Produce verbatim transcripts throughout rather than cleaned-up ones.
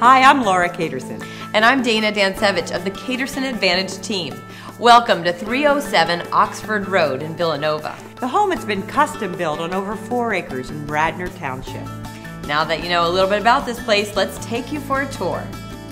Hi, I'm Laura Caterson. And I'm Dana Dancevich of the Caterson Advantage team. Welcome to three oh seven Oxford Road in Villanova. The home has been custom built on over four acres in Radnor Township. Now that you know a little bit about this place, let's take you for a tour.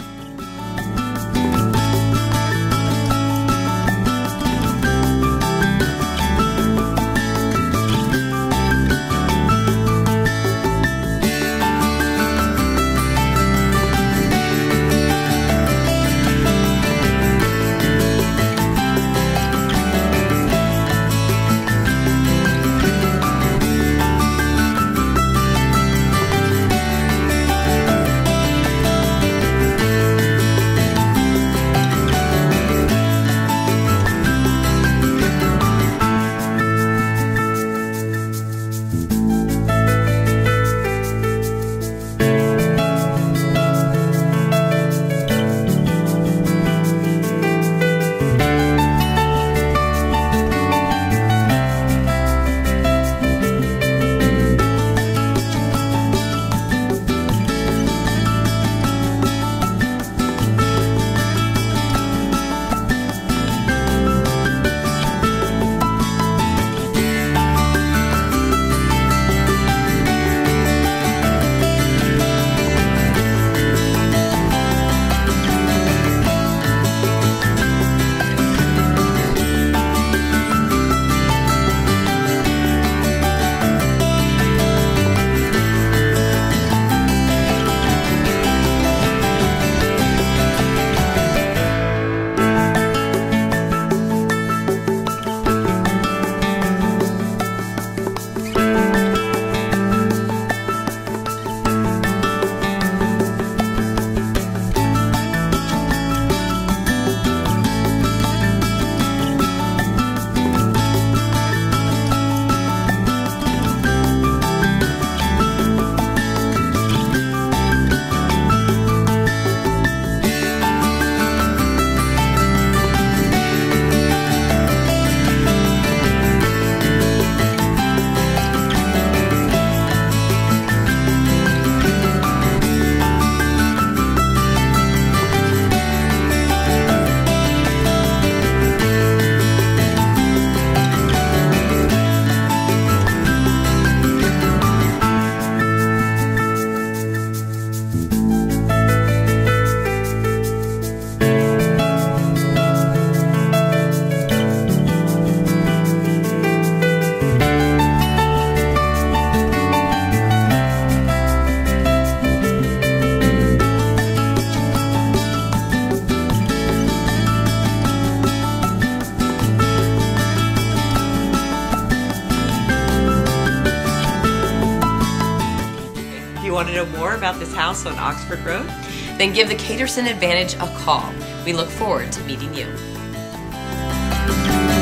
You want to know more about this house on Oxford Road? Then give the Caterson Advantage a call. We look forward to meeting you.